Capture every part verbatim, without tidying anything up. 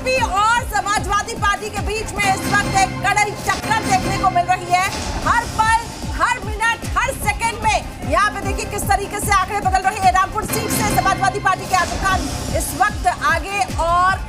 BJP और Samajwadi party के बीच में इस वक्त एक कड़वी टक्कर देखने को मिल रही है। हर पल, हर मिनट, हर सेकंड में यहाँ पे देखिए किस तरीके से आंकड़े बदल रहे हैं। रामपुर सीट से समाजवादी पार्टी के आजम खान इस वक्त आगे और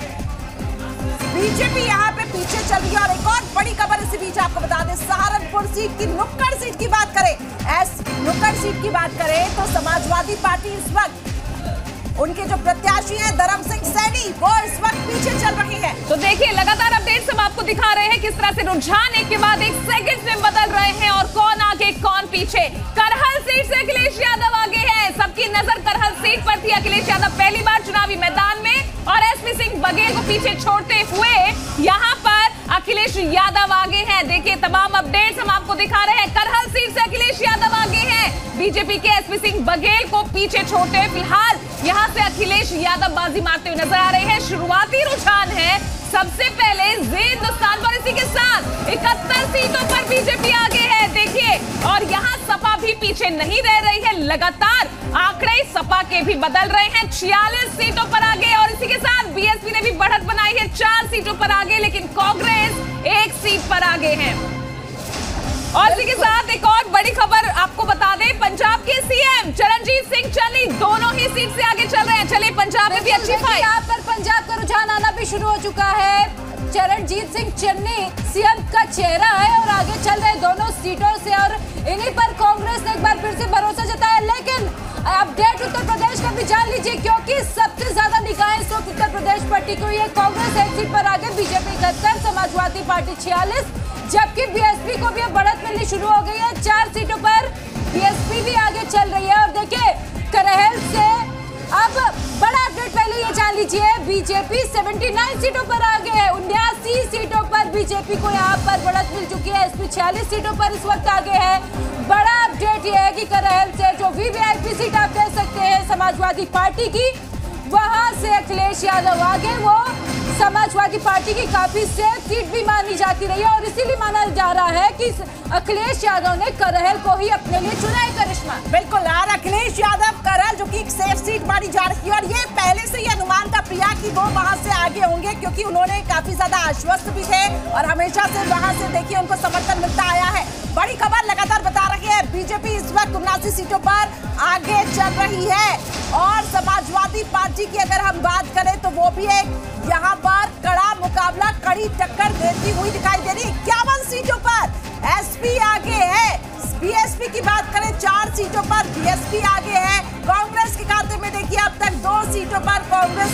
बीजेपी यहाँ पे पीछे चल रही है। और एक और बड़ी खबर इसी बीच आपको बता दें, सहारनपुर सीट की नुक्कड़ सीट की बात करें, एस नुक्कड़ सीट की बात करें तो समाजवादी पार्टी इस वक्त उनके जो प्रत्याशी हैं धर्म सिंह सैनी वो इस वक्त पीछे चल रहे हैं। तो देखिए लगातार अपडेट्स हम आपको दिखा रहे हैं किस तरह से रुझान एक के बाद एक सेकंड में बदल रहे हैं और कौन आगे कौन पीछे। करहल सीट से अखिलेश यादव आगे है, सबकी नजर करहल सीट पर थी। अखिलेश यादव पहली बार चुनावी मैदान में और एसपी सिंह बघेल को पीछे छोड़ते हुए यहाँ पर अखिलेश यादव आगे हैं। देखिए तमाम अपडेट्स हम आपको दिखा रहे हैं। करहल सीट से अखिलेश यादव आगे हैं, बीजेपी के एसपी सिंह बघेल को पीछे छोड़ते फिलहाल यहाँ से अखिलेश यादव बाजी मारते हुए नजर आ रहे हैं। शुरुआती रुझान है सबसे पहले जी हिंदुस्तान पर, इसी के साथ इकहत्तर सीटों पर बीजेपी आगे है। देखिए और यहाँ सपा भी पीछे नहीं रह रही है, लगातार आंकड़े सपा के भी बदल रहे हैं। छियालीस सीटों पर आगे और इसी के साथ बीएसपी ने भी बढ़त बनाई है, चार सीटों पर आगे, लेकिन कांग्रेस एक सीट पर आगे है। और इसी के साथ एक और बड़ी खबर आपको बता दें, पंजाब के सीएम चरणजीत सिंह चन्नी दोनों ही सीट से आगे चल रहे हैं। चलिए पंजाब में भी अच्छी फाइट, यहाँ पर पंजाब का रुझान आना भी शुरू हो चुका है। चरणजीत सिंह चन्नी सीएम का चेहरा है और आगे चल रहे दोनों सीटों से और इन्हीं पर कांग्रेस ने एक बार फिर से भरोसा जताया। लेकिन अपडेट उत्तर प्रदेश का भी जान लीजिए, क्योंकि सबसे ज्यादा निगाहें इस वक्त उत्तर प्रदेश पर टिकी हुई है। कांग्रेस एक सीट पर आगे, बीजेपी इकहत्तर, समाजवादी पार्टी छियालीस, जबकि बीएसपी को भी अब बढ़त मिलनी शुरू हो गई है। चार सीटों पर बीएसपी भी आगे चल रही है। और देखिए करहल से अब बड़ा अपडेट पहले ये जान लीजिए, बीजेपी उन्यासी सीटों पर आगे है। उन्यासी सीटों पर बीजेपी को यहाँ पर बढ़त मिल चुकी है। एसपी छियालीस सीटों पर इस वक्त आगे है। बड़ा अपडेट ये है कि करहल से जो वीवीआईपी सीट आप कह सकते हैं समाजवादी पार्टी की, वहां से अखिलेश यादव आगे, वो समाजवादी पार्टी की काफी सेफ सीट भी मानी जाती रही है और इसीलिए माना जा रहा है कि अखिलेश यादव ने करहल को ही अपने लिए चुना है। करिश्मा बिल्कुल यार, अखिलेश यादव करहल जो कि एक सेफ सीट मानी जा रही है और ये पहले से ही अनुमान था प्रिया कि वो वहां से आगे होंगे, क्योंकि उन्होंने काफी ज्यादा आश्वस्त भी थे और हमेशा से वहां से देखिए उनको समर्थन मिलता आया है। बड़ी खबर लगातार बता रही है, बीजेपी इस वक्त उन्यासी सीटों पर आगे चल रही है और समाजवादी पार्टी की अगर हम बात करें तो वो भी एक यहाँ पर कड़ा मुकाबला, कड़ी टक्कर देती हुई दिखाई दे रही है। इक्यावन सीटों पर एसपी आगे है, बीएसपी की बात करें चार सीटों पर बीएसपी आगे है। कांग्रेस के खाते में देखिए अब तक दो सीटों पर कांग्रेस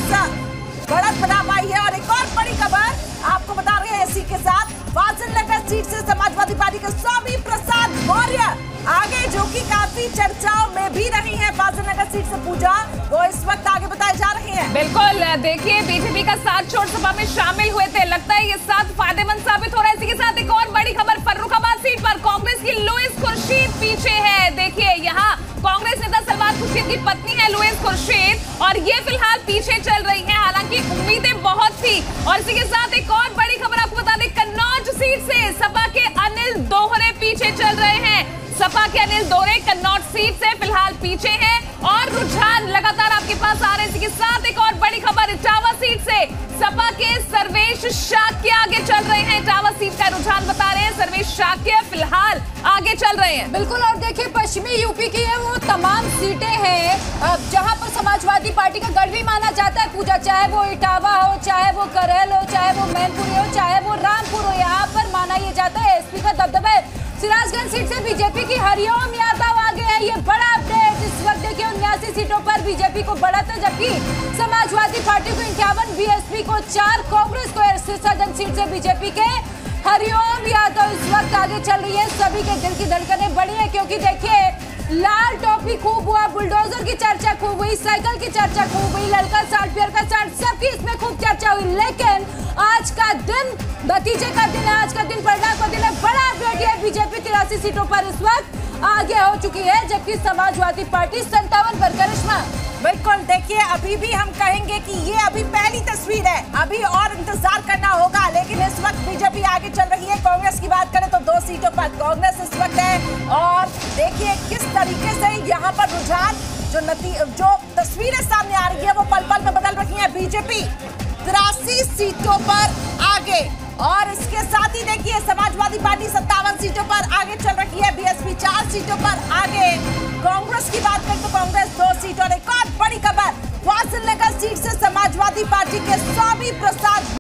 बढ़त बना पाई है। और एक और बड़ी खबर आपको बता रहे हैं इसी के साथ, फाजिलनगर सीट से समाजवादी पार्टी के स्वामी प्रसाद मौर्य आगे, जो कि काफी चर्चाओं में भी रही है। फाजिलनगर सीट से पूजा वो इस वक्त आगे बताए जा रहे हैं। बिल्कुल देखिए बीजेपी का साथ छोड़ सपा में शामिल हुए थे, लगता है ये साथ फायदेमंद साबित हो रहा है। इसी के साथ एक और बड़ी खबर, फर्रुखाबाद सीट पर कांग्रेस की लुईस खुर्शीद पीछे है। देखिए यहाँ कांग्रेस नेता सलमान खुर्शीद की पत्नी है लुईस खुर्शीद और ये फिलहाल पीछे चल रही है, हालांकि उम्मीदें बहुत थी। और इसी के साथ एक और बड़ी खबर आपको बता दें, कन्नौज सीट से सपा के अनिल दोहरे पीछे चल रहे हैं। सपा के अनिल दोहरे कन्नौज सीट से फिलहाल पीछे हैं और रुझान लगातार आपके पास आ रहे हैं। इसी के साथ एक और बड़ी खबर, इटावा सीट से सपा के सर्वेश शाक्य आगे चल रहे हैं। इटावा सीट का रुझान बता रहे हैं, सर्वेश शाक्य फिलहाल आगे चल रहे हैं। बिल्कुल, और देखिए पश्चिमी यूपी की है वो तमाम सीटें हैं जहां पर समाजवादी पार्टी का गढ़ भी माना जाता है पूजा, चाहे वो इटावा हो, चाहे वो करहल हो, चाहे वो मैनपुरी हो, चाहे वो रामपुर हो, यहाँ पर माना ये जाता है एसपी का दबदबा है। सिराजगंज सीट से बीजेपी की हरिओम यादव आगे है, ये बड़ा अपडेट। इस वक्त देखिए उन्यासी सीटों पर बीजेपी को बढ़त है, जबकि समाजवादी पार्टी को इक्यावन, बीएसपी को चार, कांग्रेस को सिराजगंज सीट से बीजेपी के हरिओम यादव इस वक्त आगे चल रही है। सभी के दिल की धड़कनें बढ़ी है, क्योंकि देखिए लाल टोपी खूब हुआ, बुलडोजर की चर्चा खूब हुई, साइकिल की चर्चा खूब हुई, लड़का साठ पियर का साठ, सबकी इसमें खूब चर्चा हुई। लेकिन आज का दिन नतीजे का दिन है, आज का दिन परिणाम का दिन है। बड़ा अपडेट है, बीजेपी तिरासी सीटों पर इस वक्त आगे हो चुकी है, जबकि समाजवादी पार्टी संतावन पर। करिश्मा बिल्कुल देखिए, अभी भी हम कहेंगे कि ये अभी पहली तस्वीर है, अभी और इंतजार करना होगा। लेकिन इस वक्त बीजेपी आगे चल रही है। कांग्रेस की बात करें तो दो सीटों पर कांग्रेस इस वक्त है और देखिए किस तरीके से यहाँ पर रुझान जो नती जो तस्वीरें सामने आ रही है वो पल पल में बदल रही है। बीजेपी तिरासी सीटों पर आगे। और इसके साथ ही देखिए समाजवादी पार्टी सत्तावन सीटों पर आगे चल रही है, बीएसपी चार सीटों पर आगे। कांग्रेस की बात करें तो कांग्रेस दो सीट। और एक और बड़ी खबर, वासिल नगर सीट से समाजवादी पार्टी के स्वामी प्रसाद